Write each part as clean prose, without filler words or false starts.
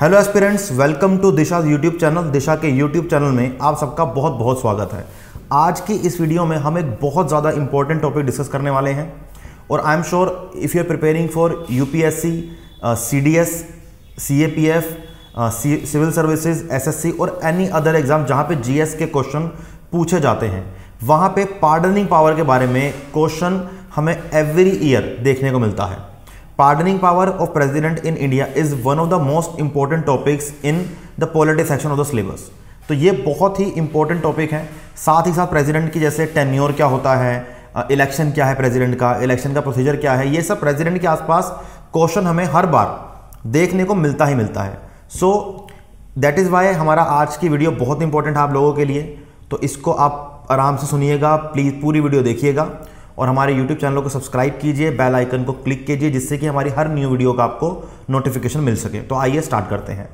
Hello aspirants, welcome to Disha YouTube channel. Disha के YouTube channel में आप सबका बहुत बहुत स्वागत है। आज की इस वीडियो में हम एक बहुत ज़्यादा इंपॉर्टेंट टॉपिक डिस्कस करने वाले हैं और I am sure if you are preparing for UPSC, CDS, CAPF, civil services, SSC और एनी अदर एग्जाम जहाँ पे जीएस के क्वेश्चन पूछे जाते हैं, वहाँ पे पार्डनिंग पावर के बारे में क्वेश्चन हमें एवरी ईयर देखने को मिलता है। Pardoning power of president in India is one of the most important topics in the polity section of the syllabus। तो ये बहुत ही इंपॉर्टेंट टॉपिक है। साथ ही साथ प्रेसिडेंट की जैसे टेन्योर क्या होता है, इलेक्शन क्या है प्रेसिडेंट का, इलेक्शन का प्रोसीजर क्या है, ये सब प्रेसिडेंट के आसपास क्वेश्चन हमें हर बार देखने को मिलता ही मिलता है। सो दैट इज़ वाई हमारा आज की वीडियो बहुत इंपॉर्टेंट है आप लोगों के लिए। तो इसको आप आराम से सुनिएगा, प्लीज़ पूरी वीडियो देखिएगा और हमारे YouTube चैनल को सब्सक्राइब कीजिए, बेल आइकन को क्लिक कीजिए जिससे कि हमारी हर न्यू वीडियो का आपको नोटिफिकेशन मिल सके। तो आइए स्टार्ट करते हैं।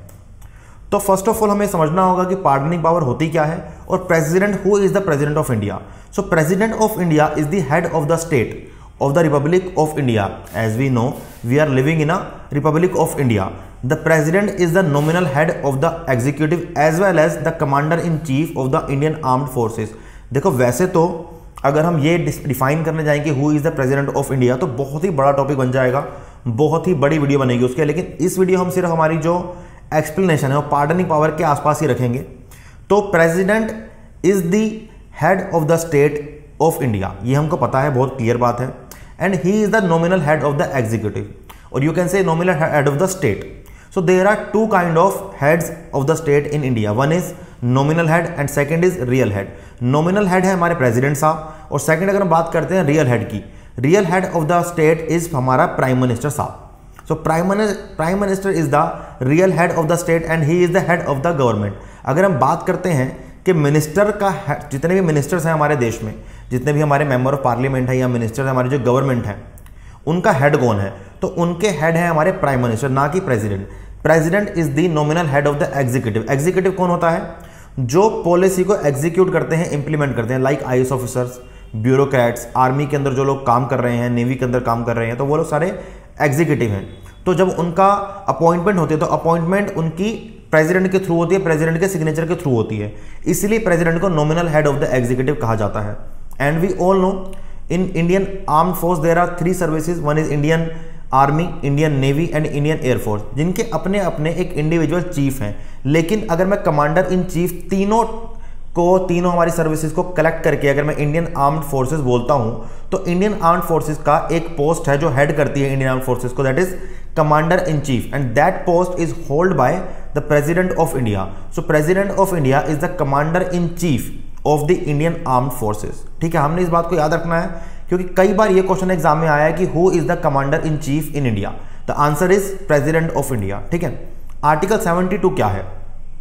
तो फर्स्ट ऑफ ऑल हमें समझना होगा कि पार्डनिंग पावर होती क्या है और president who is the president of India. So president of India is the head of the state of the Republic of India. As we know we are living in a Republic of India. The president is the nominal head of the executive as well as the commander in chief of the Indian armed forces. देखो वैसे तो अगर हम ये define करने जाएंगे who is the president of India तो बहुत ही बड़ा टॉपिक बन जाएगा, बहुत ही बड़ी वीडियो बनेगी उसके। लेकिन इस वीडियो हम सिर्फ हमारी जो एक्सप्लेनेशन है वो पार्डनिंग पावर के आसपास ही रखेंगे। तो president is the head of the state of India, ये हमको पता है, बहुत क्लियर बात है। And he is the nominal head of the executive और you can say nominal head of the state. So there are two kind of heads of the state in India. One is nominal head and second is real head. Nominal head है हमारे president साहब और second अगर हम बात करते हैं real head की, real head of the state is हमारा प्राइम मिनिस्टर साहब। So prime minister is the real head of the state and he is the head of the government. अगर हम बात करते हैं कि मिनिस्टर का जितने भी मिनिस्टर्स हैं हमारे देश में, जितने भी हमारे मेंबर ऑफ पार्लियामेंट है या मिनिस्टर हमारी जो गवर्नमेंट है, उनका हेड कौन है? तो उनके हेड है हमारे प्राइम मिनिस्टर, ना कि president. President is the nominal head of the executive. Executive कौन होता है? जो पॉलिसी को एग्जीक्यूट करते हैं, इंप्लीमेंट करते हैं, like IAS officers, bureaucrats, army के अंदर जो लोग काम कर रहे हैं, नेवी के अंदर काम कर रहे हैं, तो वो लोग सारे एग्जीक्यूटिव हैं। तो जब उनका अपॉइंटमेंट होती है तो अपॉइंटमेंट उनकी प्रेसिडेंट के थ्रू होती है, प्रेसिडेंट के सिग्नेचर के थ्रू होती है, इसलिए प्रेसिडेंट को nominal head of the executive कहा जाता है। And we all know in Indian armed force there are 3 services. One is Indian army, Indian navy and Indian air force, जिनके अपने अपने एक इंडिविजुअल चीफ हैं। लेकिन अगर मैं कमांडर इन चीफ तीनों हमारी सर्विसेज को कलेक्ट करके अगर मैं इंडियन आर्म्ड फोर्सेस बोलता हूं तो इंडियन आर्म्ड फोर्सेस का एक पोस्ट है जो हेड करती है इंडियन आर्म्ड फोर्सेस को, that is commander in chief and that post is hold by the president of India. So president of India is the commander in chief of the Indian armed forces. ठीक है, हमने इस बात को याद रखना है क्योंकि कई बार ये क्वेश्चन एग्जाम में आया है कि who is the commander in chief in India. The answer is president of India. ठीक है, आर्टिकल 72 क्या है?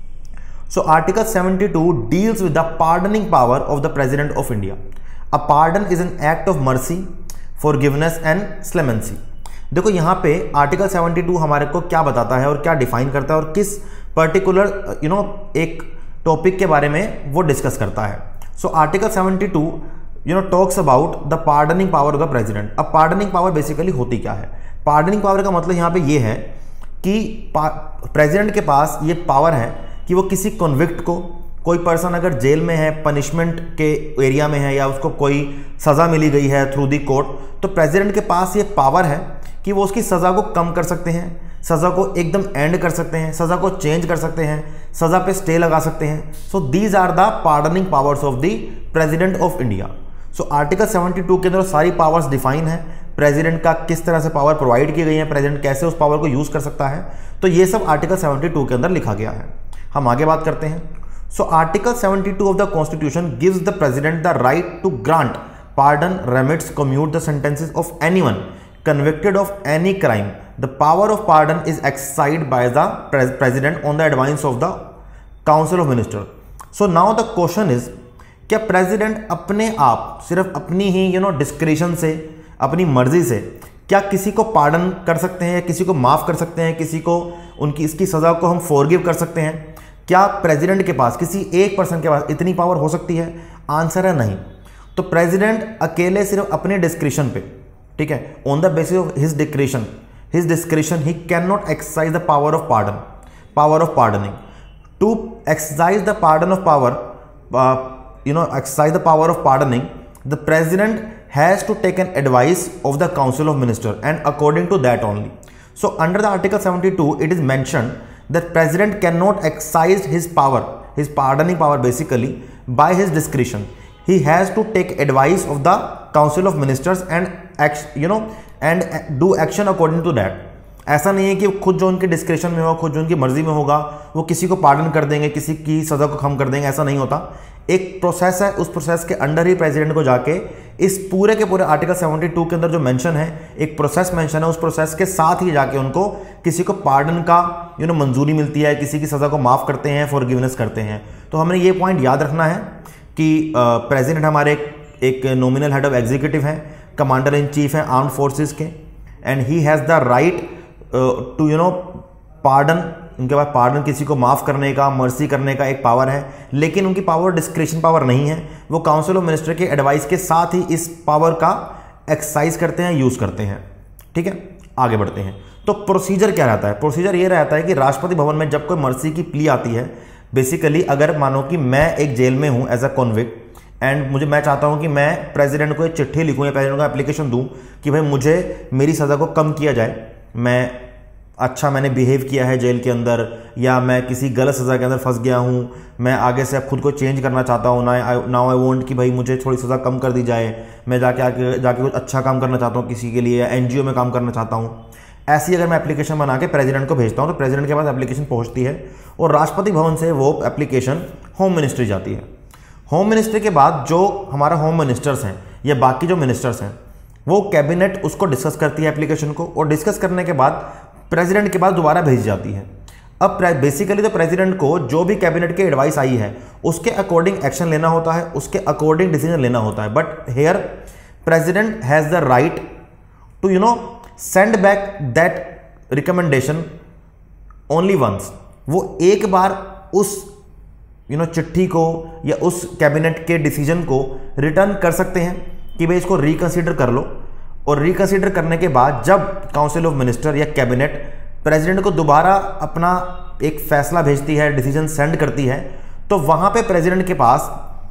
So article 72 deals with the pardoning power of the president of India. A pardon is an act of mercy, forgiveness and clemency. देखो यहाँ पे article 72 हमारे को क्या बताता है और क्या डिफाइन करता है और किस पर्टिकुलर एक टॉपिक के बारे में वो डिस्कस करता है। So article 72 talks about the pardoning power of the president. अब पार्डनिंग पावर बेसिकली होती क्या है? पार्डनिंग पावर का मतलब यहाँ पे ये है कि प्रेसिडेंट के पास ये पावर है कि वो किसी कॉन्विक्ट को, कोई पर्सन अगर जेल में है, पनिशमेंट के एरिया में है या उसको कोई सज़ा मिली गई है थ्रू दी कोर्ट, तो प्रेसिडेंट के पास ये पावर है कि वो उसकी सज़ा को कम कर सकते हैं, सज़ा को एकदम एंड कर सकते हैं, सज़ा को चेंज कर सकते हैं, सज़ा पे स्टे लगा सकते हैं। So these are the pardoning powers of the president of India. So article 72 के अंदर सारी पावर्स डिफाइन है, प्रेसिडेंट का किस तरह से पावर प्रोवाइड की गई है, प्रेसिडेंट कैसे उस पावर को यूज कर सकता है, तो ये सब आर्टिकल 72 के अंदर लिखा गया है। हम आगे बात करते हैं। So article 72 of the constitution gives the president the right to grant pardon, remits, commute the sentences of anyone convicted of any crime. The power of pardon is exercised by the president on the advice of the council of minister. So now the question is, क्या president अपने आप सिर्फ अपनी ही discretion से, अपनी मर्जी से क्या किसी को पार्डन कर सकते हैं, किसी को माफ़ कर सकते हैं, किसी को उनकी इसकी सज़ा को हम फॉरगिव कर सकते हैं? क्या प्रेसिडेंट के पास, किसी एक पर्सन के पास इतनी पावर हो सकती है? आंसर है नहीं। तो प्रेसिडेंट अकेले सिर्फ अपने डिस्क्रिशन पे, ठीक है, on the basis of his discretion he can not exercise the power of pardon. power of pardoning. To exercise the pardon of power, exercise the power of pardoning, the president has to take an advice of the council of minister and according to that only. So under the article 72 it is mentioned that president cannot exercise his power, his pardoning power basically, by his discretion. He has to take advice of the council of ministers and do action according to that. ऐसा नहीं है कि खुद जो उनके description में होगा, खुद जो उनकी मर्जी में होगा, वो किसी को पार्डन कर देंगे, किसी की सज़ा को कम कर देंगे, ऐसा नहीं होता। एक प्रोसेस है, उस प्रोसेस के अंडर ही प्रेसिडेंट को जाके इस पूरे के पूरे आर्टिकल 72 के अंदर जो मेंशन है, एक प्रोसेस मेंशन है, उस प्रोसेस के साथ ही जाके उनको किसी को पार्डन का मंजूरी मिलती है, किसी की सज़ा को माफ़ करते हैं, फॉरगिवनेस करते हैं। तो हमें ये पॉइंट याद रखना है कि प्रेसिडेंट हमारे एक नॉमिनल हेड ऑफ एग्जीक्यूटिव हैं, कमांडर इन चीफ हैं आर्म्ड फोर्सेस के, and he has the right to pardon. उनके पास पार्डन, किसी को माफ़ करने का, मर्सी करने का एक पावर है, लेकिन उनकी पावर डिस्क्रिशन पावर नहीं है। वो काउंसिल ऑफ मिनिस्टर के एडवाइस के साथ ही इस पावर का एक्सरसाइज करते हैं, यूज़ करते हैं। ठीक है, आगे बढ़ते हैं। तो प्रोसीजर क्या रहता है? प्रोसीजर ये रहता है कि राष्ट्रपति भवन में जब कोई मर्सी की प्ली आती है, बेसिकली अगर मानो कि मैं एक जेल में हूँ एज अ कॉन्विक्ट, एंड मैं चाहता हूँ कि मैं प्रेसिडेंट को एक चिट्ठी लिखूँ या प्रेसिडेंट को एप्लीकेशन दूँ कि भाई मुझे मेरी सज़ा को कम किया जाए, मैंने बिहेव किया है जेल के अंदर, या मैं किसी गलत सज़ा के अंदर फंस गया हूँ, मैं आगे से अब खुद को चेंज करना चाहता हूँ, नाउ आई वांट कि भाई मुझे थोड़ी सज़ा कम कर दी जाए, मैं जाके कुछ अच्छा काम करना चाहता हूँ किसी के लिए, या एनजीओ में काम करना चाहता हूँ। ऐसी अगर मैं एप्लीकेशन बना के प्रेसिडेंट को भेजता हूँ तो प्रेसिडेंट के पास एप्लीकेशन पहुँचती है और राष्ट्रपति भवन से वो एप्लीकेशन होम मिनिस्ट्री जाती है। होम मिनिस्ट्री के बाद जो हमारा होम मिनिस्टर्स हैं या बाकी जो मिनिस्टर्स हैं, वो कैबिनेट उसको डिस्कस करती है एप्लीकेशन को, और डिस्कस करने के बाद प्रेसिडेंट के पास दोबारा भेजी जाती है। अब बेसिकली तो प्रेसिडेंट को जो भी कैबिनेट की एडवाइस आई है उसके अकॉर्डिंग एक्शन लेना होता है, उसके अकॉर्डिंग डिसीजन लेना होता है। But here president has the right to send back that recommendation only once. वो एक बार उस चिट्ठी को या उस कैबिनेट के डिसीजन को रिटर्न कर सकते हैं कि भाई इसको रिकंसीडर कर लो, और रिकंसीडर करने के बाद जब काउंसिल ऑफ मिनिस्टर या कैबिनेट प्रेसिडेंट को दोबारा अपना एक फैसला भेजती है, डिसीजन सेंड करती है, तो वहाँ पे प्रेसिडेंट के पास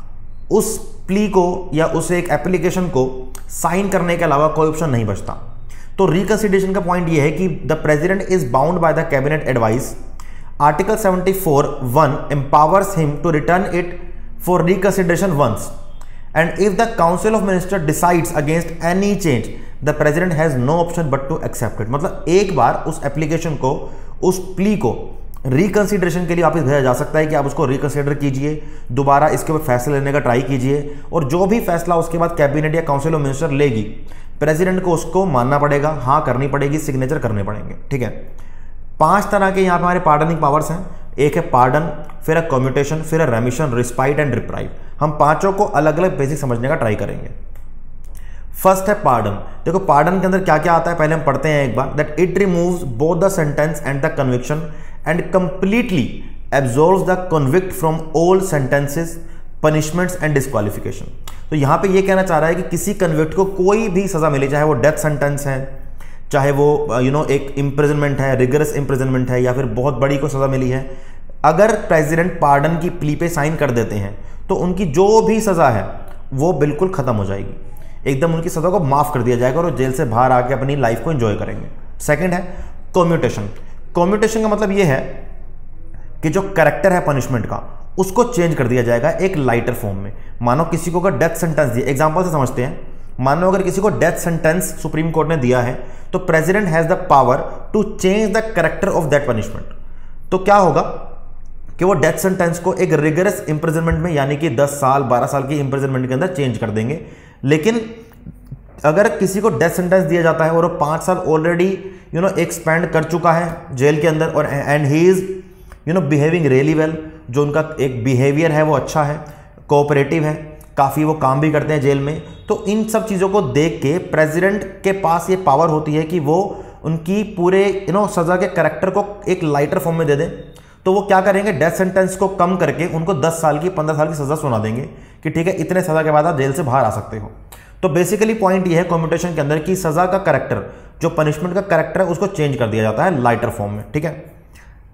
उस प्ली को या उस एक एप्लीकेशन को साइन करने के अलावा कोई ऑप्शन नहीं बचता। तो रिकंसीडरेशन का पॉइंट ये है कि the president is bound by the cabinet advice. Article 74(1) empowers him to return it for reconsideration once, and if the council of ministers decides against any change, the president has no option but to accept it। मतलब एक बार उस application को, उस plea को reconsideration के लिए वापस भेजा जा सकता है कि आप उसको रिकंसिडर कीजिए, दोबारा इसके ऊपर फैसला लेने का ट्राई कीजिए, और जो भी फैसला उसके बाद कैबिनेट या काउंसिल ऑफ मिनिस्टर लेगी, प्रेसिडेंट को उसको मानना पड़ेगा, हाँ करनी पड़ेगी, सिग्नेचर करने पड़ेंगे। ठीक है, 5 तरह के यहाँ पे हमारे पार्डनिंग पावर्स हैं। एक है पार्डन, फिर है कम्यूटेशन, फिर है रेमिशन, रिस्पाइट एंड रिप्राइव। हम पांचों को अलग अलग बेसिक समझने का ट्राई करेंगे। फर्स्ट है पार्डन। देखो पार्डन के अंदर क्या क्या आता है, पहले हम पढ़ते हैं एक बार। That it removes both the sentence and the conviction and completely absolves the convict from all sentences, punishments and disqualification. तो यहाँ पे ये कहना चाह रहा है कि किसी कन्विक्ट को कोई भी सजा मिले, चाहे वो डेथ सेंटेंस है, चाहे वो एक इम्प्रिजनमेंट है, रिगरस इम्प्रिजनमेंट है, या फिर बहुत बड़ी को सज़ा मिली है, अगर प्रेसिडेंट पार्डन की प्ली पे साइन कर देते हैं तो उनकी जो भी सज़ा है वो बिल्कुल ख़त्म हो जाएगी, एकदम उनकी सज़ा को माफ़ कर दिया जाएगा और वो जेल से बाहर आके अपनी लाइफ को एंजॉय करेंगे। सेकंड है कम्यूटेशन। कम्यूटेशन का मतलब ये है कि जो कैरेक्टर है पनिशमेंट का उसको चेंज कर दिया जाएगा एक लाइटर फॉर्म में। मानो किसी को अगर डेथ सेंटेंस दिया, एग्जाम्पल से समझते हैं, मानो अगर किसी को डेथ सेंटेंस सुप्रीम कोर्ट ने दिया है तो president has the power to change the character of that punishment. तो क्या होगा कि वो डेथ सेंटेंस को एक रिगरस इंप्रिजनमेंट में, यानी कि 10 साल 12 साल की इंप्रिजनमेंट के अंदर चेंज कर देंगे। लेकिन अगर किसी को डेथ सेंटेंस दिया जाता है और वो 5 साल ऑलरेडी एक स्पेंड कर चुका है जेल के अंदर, और and he is behaving really well, जो उनका एक बिहेवियर है वो अच्छा है, कोऑपरेटिव है, काफ़ी वो काम भी करते हैं जेल में, तो इन सब चीज़ों को देख के प्रेसिडेंट के पास ये पावर होती है कि वो उनकी पूरे सज़ा के कैरेक्टर को एक लाइटर फॉर्म में दे दें। तो वो क्या करेंगे, डेथ सेंटेंस को कम करके उनको 10 साल की 15 साल की सज़ा सुना देंगे कि ठीक है इतने सज़ा के बाद आप जेल से बाहर आ सकते हो। तो बेसिकली पॉइंट ये है कम्यूटेशन के अंदर कि सज़ा का कैरेक्टर, जो पनिशमेंट का कैरेक्टर है, उसको चेंज कर दिया जाता है लाइटर फॉर्म में। ठीक है,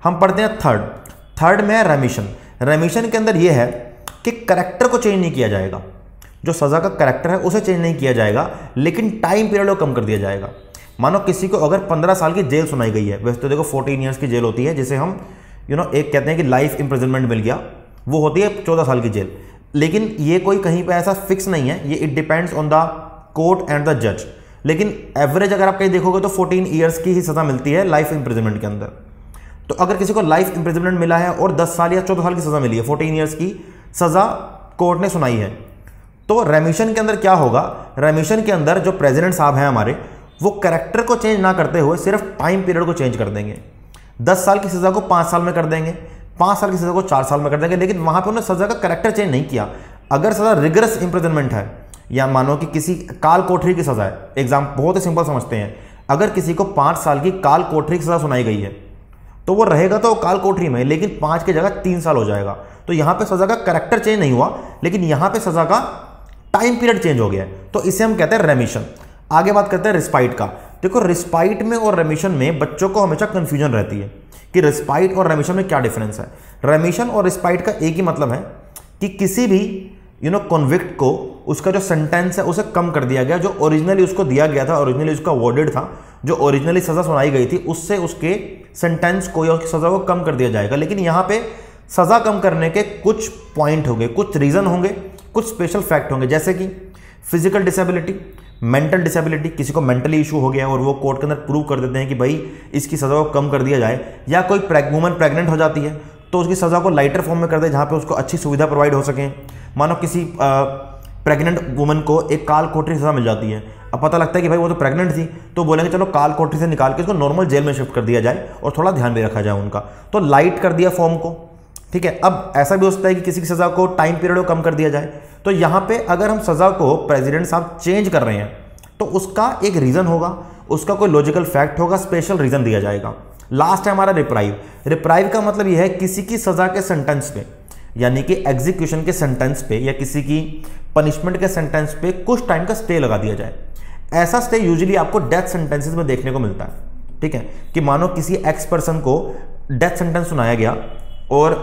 हम पढ़ते हैं थर्ड में है रेमिशन। रेमिशन के अंदर यह है कि करेक्टर को चेंज नहीं किया जाएगा, जो सजा का करेक्टर है उसे चेंज नहीं किया जाएगा, लेकिन टाइम पीरियड को कम कर दिया जाएगा। मानो किसी को अगर 15 साल की जेल सुनाई गई है, वैसे तो देखो 14 ईयर्स की जेल होती है, जिसे हम एक कहते हैं कि लाइफ इंप्रिजनमेंट मिल गया, वो होती है 14 साल की जेल। लेकिन ये कोई कहीं पे ऐसा फिक्स नहीं है, ये it depends on the court and the जज। लेकिन एवरेज अगर आप कहीं देखोगे तो 14 ईयर्स की ही सजा मिलती है लाइफ इंप्रिजनमेंट के अंदर। तो अगर किसी को लाइफ इंप्रिजनमेंट मिला है और 10 साल या 14 साल की सजा मिली है, 14 ईयर्स की सजा कोर्ट ने सुनाई है, तो रेमिशन के अंदर क्या होगा, रेमिशन के अंदर जो प्रेसिडेंट साहब हैं हमारे, वो कैरेक्टर को चेंज ना करते हुए सिर्फ टाइम पीरियड को चेंज कर देंगे। 10 साल की सजा को 5 साल में कर देंगे, 5 साल की सजा को 4 साल में कर देंगे, लेकिन वहां पे उन्होंने सजा का कैरेक्टर चेंज नहीं किया। अगर सजा रिगरस इंप्रिजनमेंट है, या मानो कि किसी काल कोठरी की सजा है, एग्जाम बहुत ही सिंपल समझते हैं, अगर किसी को 5 साल की काल कोठरी की सजा सुनाई गई है तो वो रहेगा तो काल कोठरी में, लेकिन 5 की जगह 3 साल हो जाएगा। तो यहां पे सजा का कैरेक्टर चेंज नहीं हुआ, लेकिन यहां पे सजा का टाइम पीरियड चेंज हो गया है, तो इसे हम कहते हैं रेमिशन। आगे बात करते हैं रिस्पाइट का। देखो रिस्पाइट में और रेमिशन में बच्चों को हमेशा कंफ्यूजन रहती है कि रिस्पाइट और रेमिशन में क्या डिफरेंस है। रेमिशन और रिस्पाइट का एक ही मतलब है कि किसी भी कॉन्विक्ट को उसका जो सेंटेंस है उसे कम कर दिया गया, जो ओरिजिनली उसको दिया गया था, ओरिजिनली उसका वर्डेड था, जो ओरिजिनली सजा सुनाई गई थी, उससे उसके सेंटेंस को या उसकी सजा को कम कर दिया जाएगा। लेकिन यहां पे सजा कम करने के कुछ पॉइंट होंगे, कुछ रीजन होंगे, कुछ स्पेशल फैक्ट होंगे, जैसे कि फिजिकल डिसेबिलिटी, मेंटल डिसेबिलिटी, किसी को मेंटली इशू हो गया और वो कोर्ट के अंदर प्रूव कर देते हैं कि भाई इसकी सजा को कम कर दिया जाए, या कोई वुमन प्रेग्नेंट हो जाती है तो उसकी सजा को लाइटर फॉर्म में कर दे जहां पे उसको अच्छी सुविधा प्रोवाइड हो सके। मानो किसी प्रेग्नेंट वुमन को एक काल कोठरी सजा मिल जाती है, अब पता लगता है कि भाई वो तो प्रेग्नेंट थी, तो बोलेंगे चलो काल कोठरी से निकाल के उसको नॉर्मल जेल में शिफ्ट कर दिया जाए और थोड़ा ध्यान भी रखा जाए उनका, तो लाइट कर दिया फॉर्म को, ठीक है। अब ऐसा भी हो सकता है कि किसी की सजा को टाइम पीरियड को कम कर दिया जाए, तो यहां पे अगर हम सजा को प्रेसिडेंट साहब चेंज कर रहे हैं तो उसका एक रीजन होगा, उसका कोई लॉजिकल फैक्ट होगा, स्पेशल रीजन दिया जाएगा। लास्ट है हमारा रिप्राइव। रिप्राइव का मतलब यह है किसी की सजा के सेंटेंस पे, यानी कि एग्जीक्यूशन के सेंटेंस पे या किसी की पनिशमेंट के सेंटेंस पे कुछ टाइम का स्टे लगा दिया जाए। ऐसा स्टे यूजुअली आपको डेथ सेंटेंसेस में देखने को मिलता है, ठीक है, कि मानो किसी एक्स पर्सन को डेथ सेंटेंस सुनाया गया और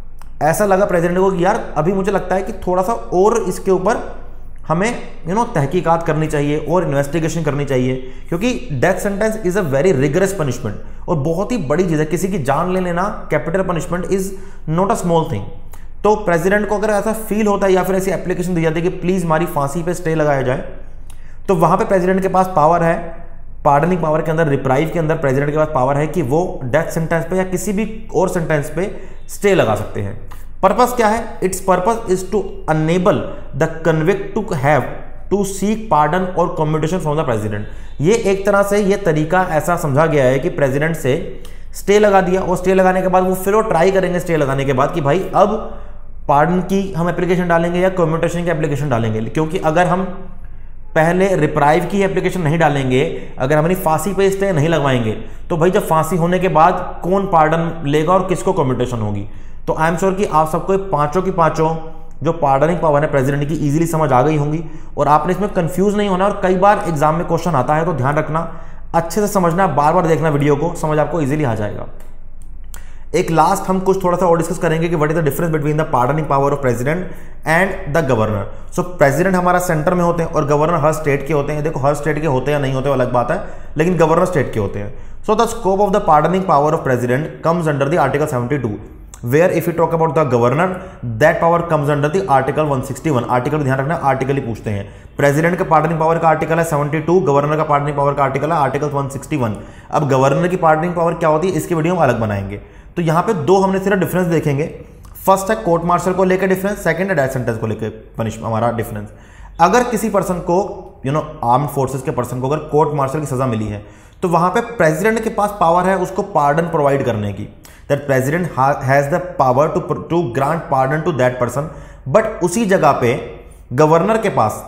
ऐसा लगा प्रेसिडेंट को कि यार अभी मुझे लगता है कि थोड़ा सा और इसके ऊपर हमें तहकीकात करनी चाहिए और इन्वेस्टिगेशन करनी चाहिए, क्योंकि death sentence is a very rigorous punishment और बहुत ही बड़ी चीज़ है। किसी की जान ले लेना, capital punishment is not a small thing. तो प्रेसिडेंट को अगर ऐसा फील होता है या फिर ऐसी एप्लीकेशन दी जाती है कि प्लीज हमारी फांसी पे स्टे लगाया जाए, तो वहां पे प्रेसिडेंट के पास पावर है, पार्डनिंग पावर के अंदर, रिप्राइव के अंदर प्रेसिडेंट के पास पावर है कि वो डेथ सेंटेंस पे या किसी भी और सेंटेंस पे स्टे लगा सकते हैं। पर्पस क्या है? Its purpose is to enable the convict to have to seek pardon और कम्यूटेशन फ्रॉम द प्रेसिडेंट। ये एक तरह से ये तरीका ऐसा समझा गया है कि प्रेसिडेंट से स्टे लगा दिया और स्टे लगाने के बाद वो फिर वो ट्राई करेंगे स्टे लगाने के बाद कि भाई अब पार्डन की हम एप्लीकेशन डालेंगे या कम्यूटेशन की एप्लीकेशन डालेंगे, क्योंकि अगर हम पहले रिप्राइव की एप्लीकेशन नहीं डालेंगे, अगर हम अपनी फांसी पे स्टे नहीं लगवाएंगे, तो भाई जब फांसी होने के बाद कौन पार्डन लेगा और किसको कम्यूटेशन होगी। तो आई एम श्योर कि आप सबको पांचों की पांचों जो पार्डनिंग पावर है प्रेसिडेंट की इजीली समझ आ गई होंगी और आपने इसमें कंफ्यूज नहीं होना। और कई बार एग्जाम में क्वेश्चन आता है तो ध्यान रखना, अच्छे से समझना, बार बार देखना वीडियो को, समझ आपको इजीली आ जाएगा। एक लास्ट हम कुछ थोड़ा सा और डिस्कस करेंगे कि what is the difference between the pardoning power of president and the governor. So president हमारा सेंटर में होते हैं और गवर्नर हर स्टेट के होते हैं। देखो हर स्टेट के होते हैं या नहीं होते अलग बात है, लेकिन गवर्नर स्टेट के होते हैं। So the scope of the pardoning power of president comes under the article 72, where if you talk about the governor that power comes under the article 161। Article ध्यान रखना, आर्टिकल ही पूछते हैं। प्रेसिडेंट का pardoning power का article है 72, governor का pardoning power का article है आर्टिकल 161। अब गवर्नर की पार्डनिंग पावर क्या होती है इसकी वीडियो हम अलग बनाएंगे। तो यहाँ पे दो हमने सिर्फ डिफरेंस देखेंगे। फर्स्ट है कोर्ट मार्शल को लेकर डिफरेंस, सेकंड है डेथ सेंटेंस को लेकर पनिश हमारा डिफरेंस। अगर किसी पर्सन को आर्म्ड फोर्सेस के पर्सन को अगर कोर्ट मार्शल की सजा मिली है तो वहां पे प्रेसिडेंट के पास पावर है उसको पार्डन प्रोवाइड करने की, that president has the power to grant pardon to that person. But उसी जगह पे गवर्नर के पास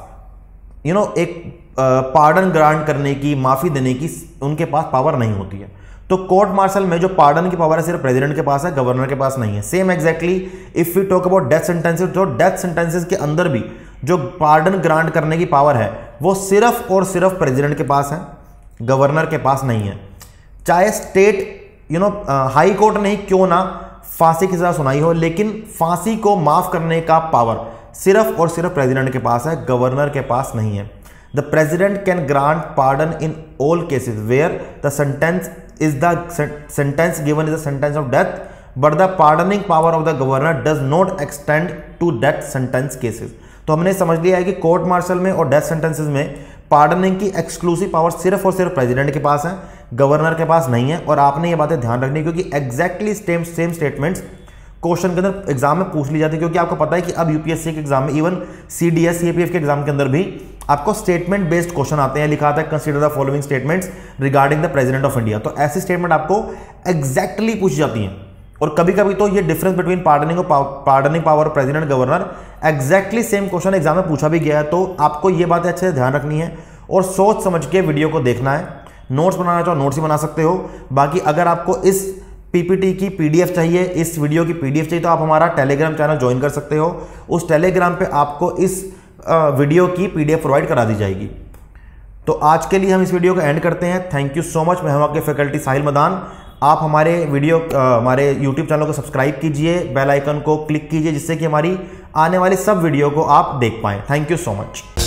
एक पार्डन ग्रांट करने की, माफी देने की उनके पास पावर नहीं होती है। तो कोर्ट मार्शल में जो पार्डन की पावर है सिर्फ प्रेसिडेंट के पास है, गवर्नर के पास नहीं है। Same exactly if we talk about death sentences, जो डेथ सेंटेंसेस के अंदर भी जो पार्डन ग्रांट करने की पावर है वो सिर्फ और सिर्फ प्रेसिडेंट के पास है, गवर्नर के पास नहीं है। चाहे स्टेट हाई कोर्ट ने क्यों ना फांसी की सजा सुनाई हो, लेकिन फांसी को माफ करने का पावर सिर्फ और सिर्फ प्रेसिडेंट के पास है, गवर्नर के पास नहीं है। The president can grant pardon in all cases where the sentence given is the sentence of death, but the pardoning power of the governor does not extend to death sentence cases. तो हमने समझ लिया है कि court martial में और death sentences में pardoning की एक्सक्लूसिव पावर सिर्फ और सिर्फ प्रेसिडेंट के पास है, गवर्नर के पास नहीं है। और आपने ये बातें ध्यान रखनी, क्योंकि एग्जैक्टली सेम स्टेटमेंट्स क्वेश्चन के अंदर एग्जाम में पूछ ली जाती है। क्योंकि आपको पता है कि अब यूपीएससी के एग्जाम में, इवन सीडीएस सीएपीएफ के एग्जाम के अंदर भी आपको स्टेटमेंट बेस्ड क्वेश्चन आते हैं। लिखा आता है consider the following statements regarding the president of India. तो ऐसी स्टेटमेंट आपको एग्जैक्टली पूछी जाती हैं। और कभी कभी तो ये difference between pardoning power president governor exactly same question exam में पूछा भी गया है। तो आपको ये बातें अच्छे से ध्यान रखनी है और सोच समझ के वीडियो को देखना है। नोट्स बनाना चाहो नोट्स ही बना सकते हो। बाकी अगर आपको इस पीपीटी की पीडीएफ चाहिए, इस वीडियो की पीडीएफ चाहिए, तो आप हमारा टेलीग्राम चैनल ज्वाइन कर सकते हो। उस टेलीग्राम पे आपको इस वीडियो की पीडीएफ प्रोवाइड करा दी जाएगी। तो आज के लिए हम इस वीडियो को एंड करते हैं। Thank you so much. मैं हूं आपके फैकल्टी साहिल मदान। आप हमारे यूट्यूब चैनल को सब्सक्राइब कीजिए, बेल आइकन को क्लिक कीजिए, जिससे कि हमारी आने वाली सब वीडियो को आप देख पाएं। Thank you so much.